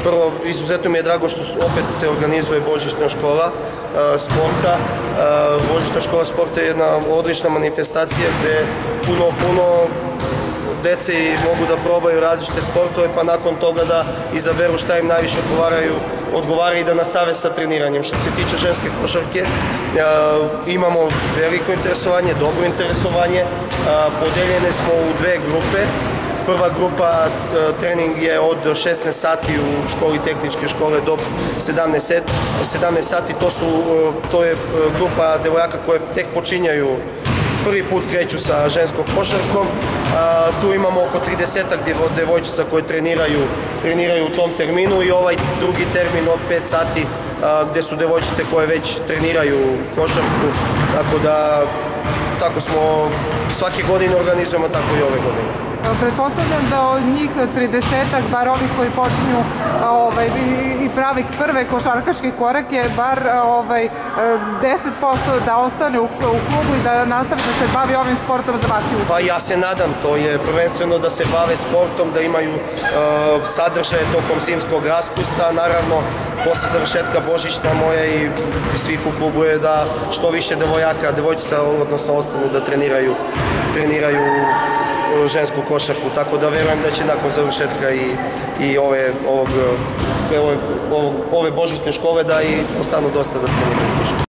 Prvo, izuzetno mi je drago što opet se organizuje božićna škola sporta. Božićna škola sporta je jedna odlična manifestacija gde puno dece mogu da probaju različite sportove, pa nakon toga da izaberu šta im najviše odgovara i da nastave sa treniranjem. Što se tiče ženske košarke, imamo veliko interesovanje, dobro interesovanje. Podeljene smo u dve grupe. Prva grupa trening je od 16 sati u školi tehničke škole do 17 sati. To je grupa devojaka koje tek počinjaju, prvi put kreću sa ženskom košarkom. Tu imamo oko 30-ak devojčica koje treniraju u tom terminu i ovaj drugi termin od 5 sati gde su devojčice koje već treniraju košarku. Tako smo svake godine organizujemo, tako i ove godine. Pretpostavljam da od njih 30-ak, bar ovih koji počinju i pravi prve košarkaške korake, bar 10% da ostane u klubu i da nastavi da se bavi ovim sportom za vas i uspeh. Pa ja se nadam, to je prvenstveno da se bave sportom, da imaju sadržaje tokom zimskog raspusta. Naravno, posle završetka božićna moja i svih u klubu je da što više devojčica, odnosno ostanu da treniraju žensku košarku, tako da verujem da će nakon završetka i ove božićne škole da i ostanu dosta da treniraju košarku.